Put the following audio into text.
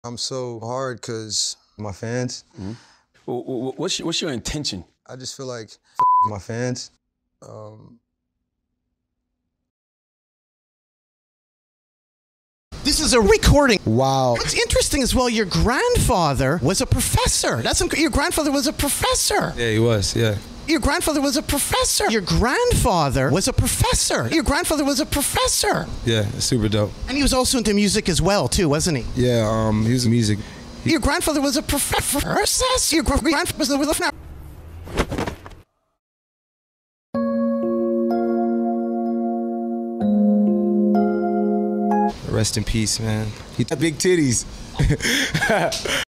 I'm so hard because my fans. Mm-hmm. What's your intention? I just feel like my fans. This is a recording. Wow. What's interesting as well, your grandfather was a professor. Your grandfather was a professor. Yeah, he was, yeah. Your grandfather was a professor. Your grandfather was a professor. Your grandfather was a professor. Yeah, super dope. And he was also into music as well, too, wasn't he? Yeah, he was music. Your grandfather was a professor. Your grandfather was a Rest in peace, man. He had big titties.